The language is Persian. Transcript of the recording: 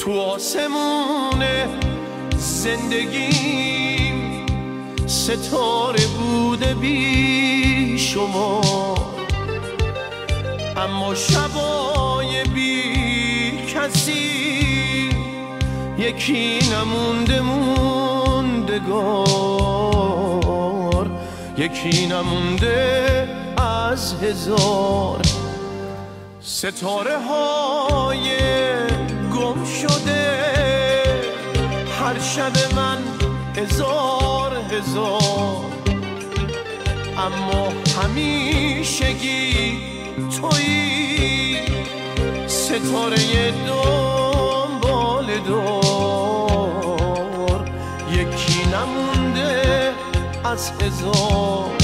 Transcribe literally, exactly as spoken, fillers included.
تو آسمون زندگیم ستاره بوده بی شما، اما شبای بی کسی یکی نمونده موندگار، یکی نمونده از هزار. ستاره های گم شده هر شب من هزار هزار، اما همیشگی تویی ستاره دنبال دار، یکی نمونده از هزار.